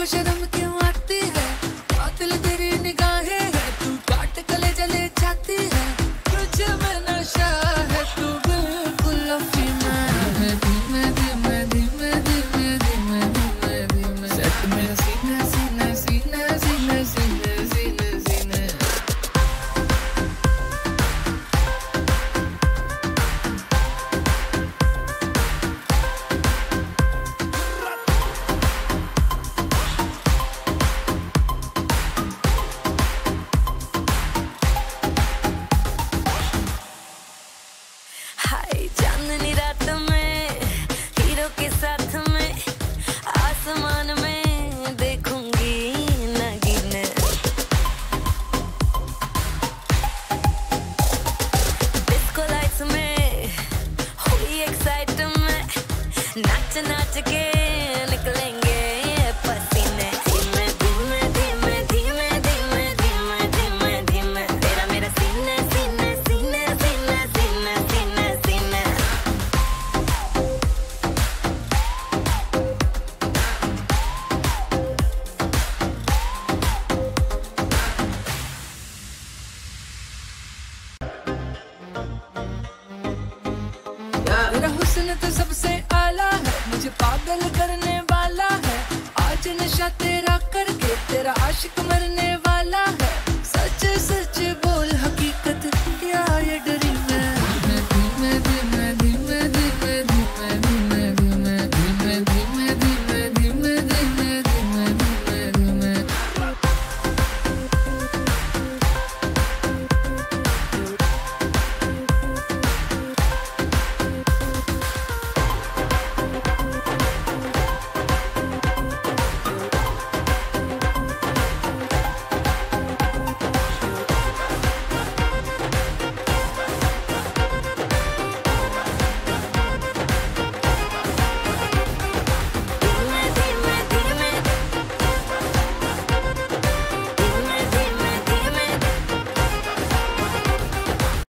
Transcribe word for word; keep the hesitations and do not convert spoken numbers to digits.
को शर्म क्यों आती है, कातिल तेरी निगाहें है, तू काट कले जले जाती है, तुझे में नशा है, तू बिल्कुल अफीना है। धीमे धीमे धीमे धीमे धीमे धीमे धीमे सेट मेरा सीने सीने सीने सीने सीने सीने सीने। हाय चांदनी रात में हीरो के साथ में आसमान में देखूंगी नगीने। डिस्को लाइट्स में हुई एक्साइटमेंट, नाच नाच के निकलेंगे पसीने। धीमे धीमे धीमे धीमे धीमे धीमे धीमे धीमे तेरा मेरा सीने सीने सीने सीने सीने सीने सीने। तेरा हुस्न तो सबसे आला है, मुझे पागल करने वाला है, आज नशा तेरा करके तेरा आशिक मरने